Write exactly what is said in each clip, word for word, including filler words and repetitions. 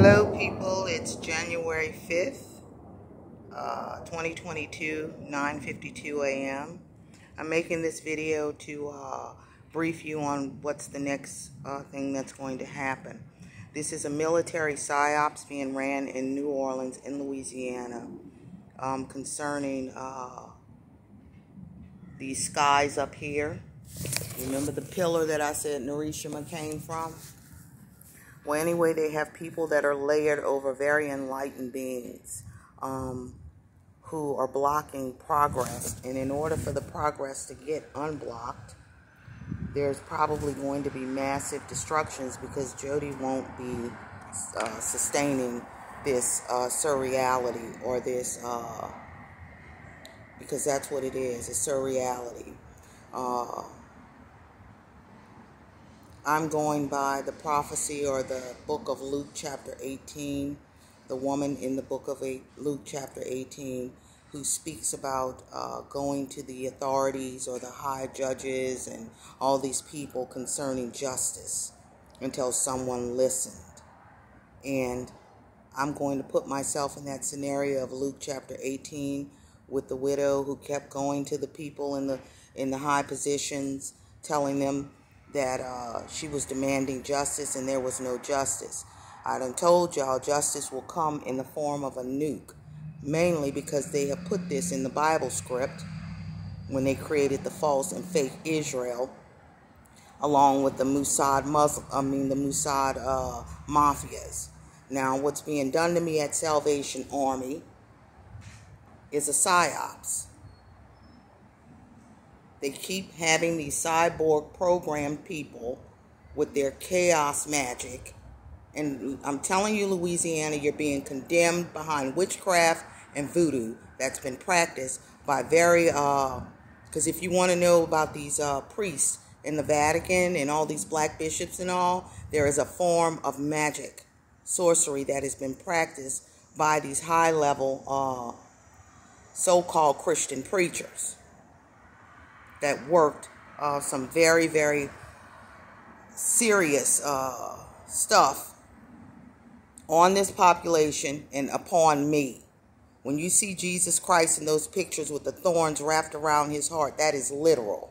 Hello people, it's January fifth, uh, twenty twenty-two, nine fifty-two a m I'm making this video to uh, brief you on what's the next uh, thing that's going to happen. This is a military psyops being ran in New Orleans in Louisiana um, concerning uh, these skies up here. Remember the pillar that I said Norishima came from? Well, anyway, they have people that are layered over very enlightened beings um, who are blocking progress. And in order for the progress to get unblocked, there's probably going to be massive destructions because Jody won't be uh, sustaining this uh, surreality or this, uh, because that's what it is, it's surreality. Uh, I'm going by the prophecy or the book of Luke chapter eighteen, the woman in the book of eight, Luke chapter eighteen, who speaks about uh, going to the authorities or the high judges and all these people concerning justice until someone listened. And I'm going to put myself in that scenario of Luke chapter eighteen with the widow who kept going to the people in the in the high positions, telling them that uh, she was demanding justice and there was no justice. I done told y'all justice will come in the form of a nuke, mainly because they have put this in the Bible script when they created the false and fake Israel, along with the Mossad Muslim, I mean the Mossad uh, mafias. Now, what's being done to me at Salvation Army is a psyops. They keep having these cyborg programmed people with their chaos magic. And I'm telling you, Louisiana, you're being condemned behind witchcraft and voodoo that's been practiced by very, uh, because if you want to know about these uh, priests in the Vatican and all these black bishops and all, there is a form of magic, sorcery that has been practiced by these high-level uh, so-called Christian preachers that worked uh, some very, very serious uh, stuff on this population and upon me. When you see Jesus Christ in those pictures with the thorns wrapped around his heart, that is literal.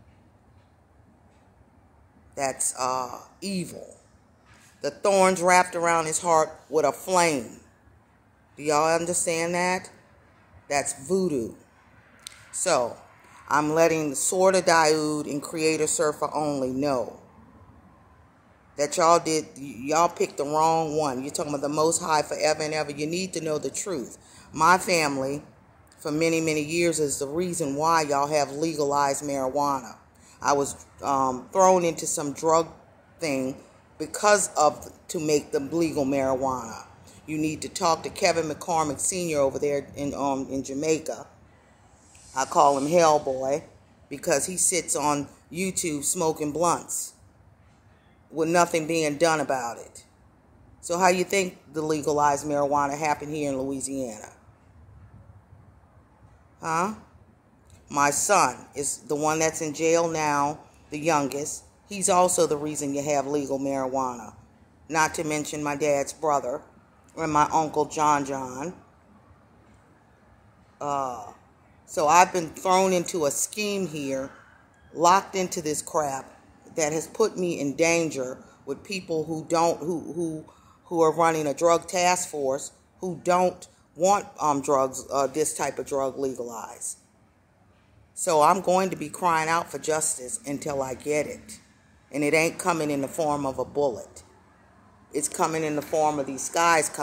That's uh, evil. The thorns wrapped around his heart with a flame. Do y'all understand that? That's voodoo. So, I'm letting the Sword of Daoud and Creator Surfer only know that y'all did, y'all picked the wrong one. You're talking about the Most High forever and ever. You need to know the truth. My family, for many, many years, is the reason why y'all have legalized marijuana. I was um, thrown into some drug thing because of, to make them legal marijuana. You need to talk to Kevin McCormick Senior over there in, um, in Jamaica. I call him Hellboy because he sits on YouTube smoking blunts with nothing being done about it. So how you think the legalized marijuana happened here in Louisiana? Huh? My son is the one that's in jail now, the youngest. He's also the reason you have legal marijuana. Not to mention my dad's brother and my uncle John John. Uh... So I've been thrown into a scheme here, locked into this crap that has put me in danger with people who don't, who who who are running a drug task force who don't want um drugs, uh, this type of drug legalized. So I'm going to be crying out for justice until I get it, and it ain't coming in the form of a bullet. It's coming in the form of these skies coming.